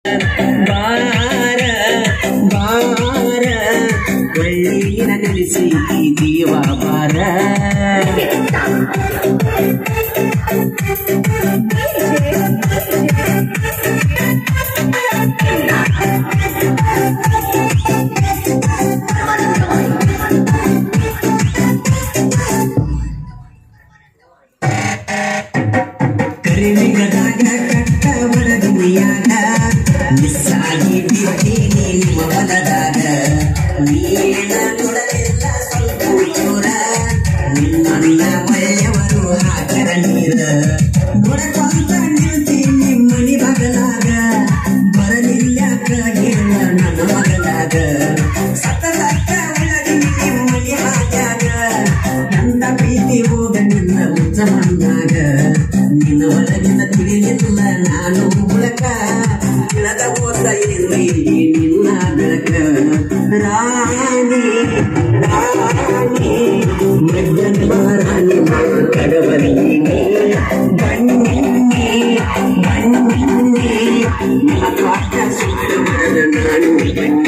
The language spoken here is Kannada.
ಬಾರ ಬಾರ ಒಳ್ಳಿನ ನೆಲೆಸಿ ದೀವ ಬಾರ ಕರಿಮಿಗದಾಗ ಕಟ್ಟ ಬಡದಿಯಾಗ ಮಿಸ್ಸಾಗಿ ಬಿದ್ದೀನಿ ನಿಮ್ಮ ಹೊಲದಾಗ ನೀನ ನೋಡಲಿಲ್ಲ ಸ್ವಲ್ಪ ದೂರ ನಿಮ್ಮನ್ನ ಒಳ್ಳೆಯವರು ಹಾಕರ ನೀರ ನೋಡಕೊಂತ ನಿಲ್ತೀನಿ ಮನಿ ಬಗಲಾಗ ಬರಲಿಲ್ಲಾಕ ಹೇಳ ನನ್ನ ಮಗಲಾಗ ಸತ್ತ ಸತ್ತ ಒಳಗಿನಿ ಮನಿ ಹಾಕ್ಯಾಗ ಎಂದ ಪ್ರೀತಿ ಹೋಗ ನಿನ್ನ ಉಚ್ಚ ಮಣ್ಣಾಗ ನಿನ್ನ ಹೊರಗಿನ ತಿಳಿಲಿಲ್ಲ ನಾನು ಹುಳಕ ಇಳದ ಹೋದ ಇಲ್ಲಿ ನಿನ್ನ ಬೆಳಕ ರಾಣಿ ರಾಣಿ ಮೃಗನ್ಮಾರಾಣಿ ಕಡವಲಿನಿ ಬನ್ನಿ ಬನ್ನಿ ಕಾಟ ಸುತ್ತ ನಾನು